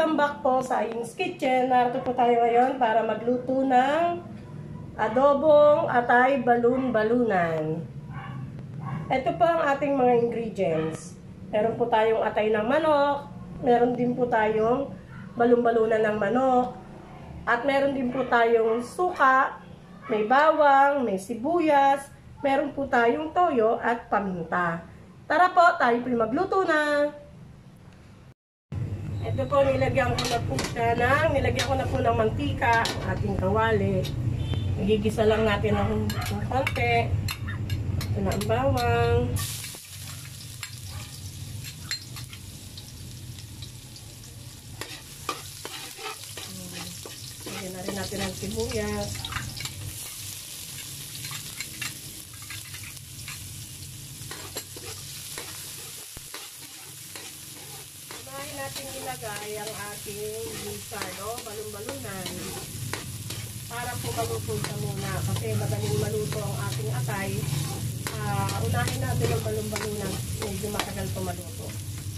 Welcome back po sa Ayung's Kitchen. Narito po tayo ngayon para magluto ng adobong atay balun-balunan. Ito po ang ating mga ingredients. Meron po tayong atay ng manok, meron din po tayong balun-balunan ng manok, at meron din po tayong suka, may bawang, may sibuyas, meron po tayong toyo at paminta. Tara po, tayo po magluto na! Ito po, nilagyan ko na po ng mantika ang ating kawali. Nagigisa lang natin ng konti. Ito na ang bawang. Lagyan na rin natin ang sibuyas. Natin ilagay ang ating gisado, balun-balunan, para po maluto siya muna kasi madaling maluto ang ating atay. Unahin natin ang balun-balunan, medyo matagal po maluto.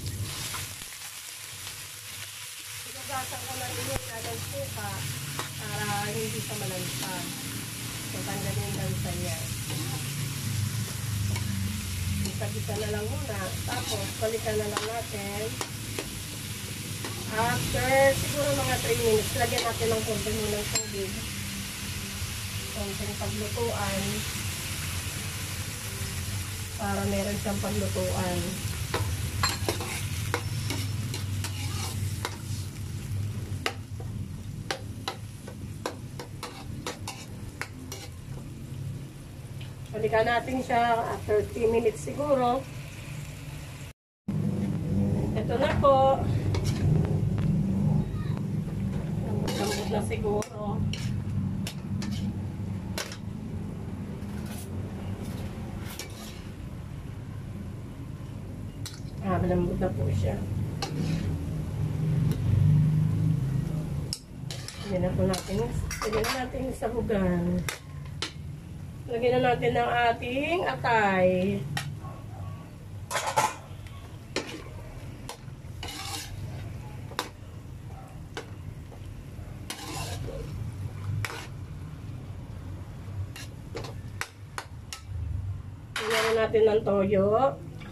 Sinugasan ko na rin yung suka para hindi sa malansa. So tanggalin lang sa niya. Gisa-gisa na lang muna, tapos balikan na lang natin. After siguro mga 3 minutes, lagyan natin ng konti muna ng tubig. Konting paglutuan. Para meron siyang paglutuan. Balikan natin siya after 3 minutes siguro. Ito na po. Lambot na siguro. Malambot na po siya. Lagyan na natin sabugan. Lagyan na natin ang ating atay. Lagyan natin ng toyo,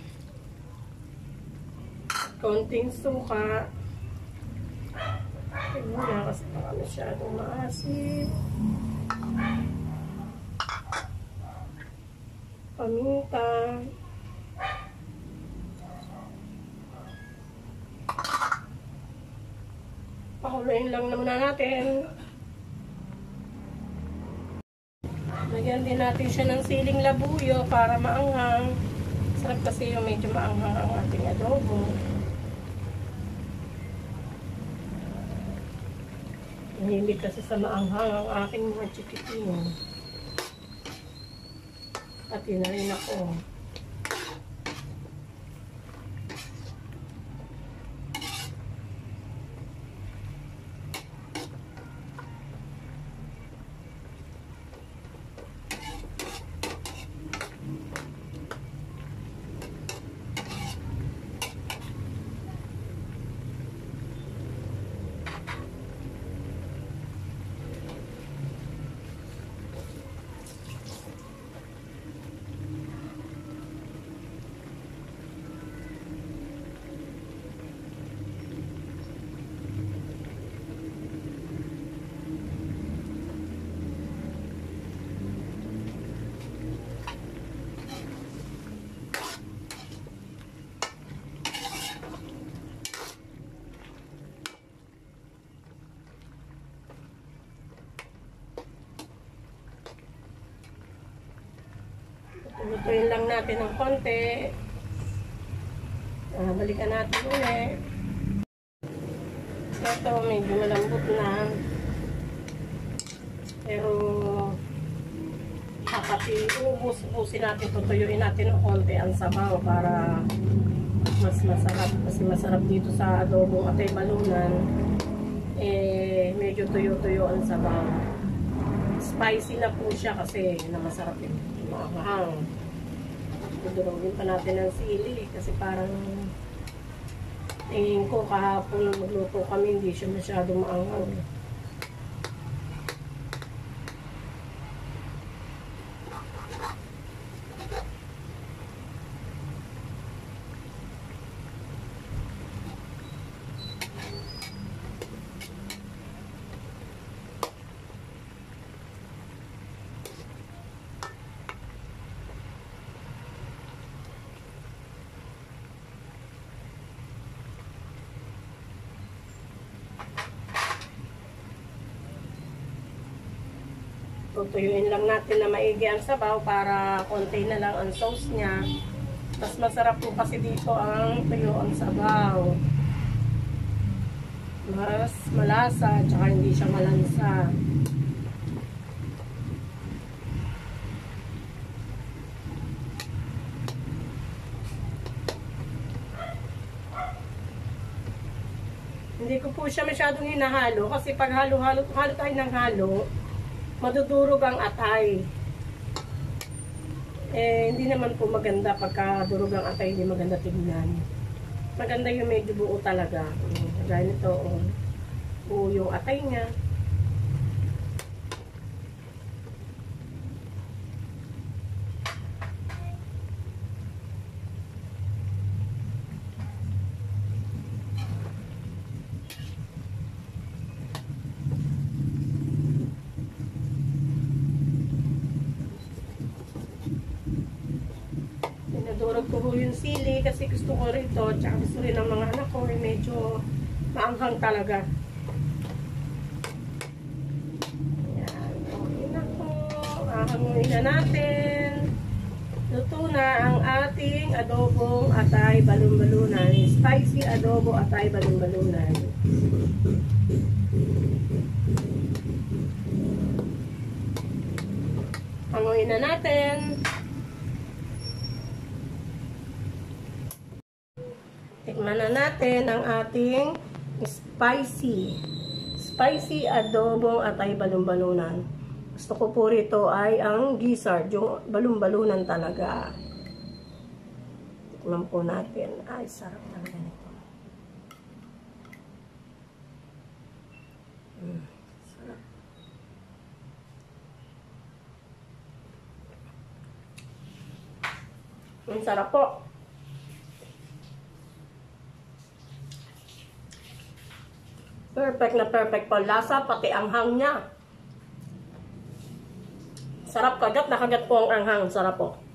konting suka, muna kasi baka masyadong maasim, paminta, pakuluin lang na muna natin. Lagyan din natin siya ng siling labuyo para maanghang. Sarap kasi yung medyo maanghang ang ating adobo. Mahilig kasi sa maanghang ang aking mga chikitin. Pati na rin ako. Lutuin lang natin ng konti. Balikan natin ulit. Ito, medyo malambot na. Pero, ubusin natin, tutuyuin natin ng konti ang sabaw para mas masarap. Kasi masarap dito sa adobong atay balunan. Medyo tuyo-tuyo ang sabaw. Spicy na po siya kasi na masarap yung mahang. Dudurugin pa natin ng sili kasi parang Tingin ko kahapon magluto kami, hindi siya masyadong maanghang. Tutuyuin lang natin na maigi ang sabaw para konti na lang ang sauce niya. Mas masarap po kasi dito ang tuyo ang sabaw. Mas malasa, tsaka hindi siya malansa. Hindi ko po siya masyadong hinahalo kasi pag halo tayo ng halo, madudurog ang atay. Hindi naman po maganda pagka durog ang atay, hindi maganda tingnan. Maganda yung medyo buo talaga. Gaya nito, buo yung atay niya. Pinadurog ko yung sili kasi gusto ko rito, tsaka gusto rin ng mga anak ko, medyo maanghang talaga. Ayan, okay na po. Ahanguin na natin. Luto na ang ating adobong atay balon-balunan. Spicy adobo atay balon-balunan. Hanguin na natin. Tikman na natin ang ating spicy adobong atay balon-balunan. Gusto ko po rito ay ang gizzard, yung balon-balunan talaga. Tikman po natin. Ay, sarap talaga nito. Sarap. Ang sarap po. Perfect na perfect po. Lasa, pati anghang niya. Sarap kagat. Nakagat po ang anghang. Sarap po.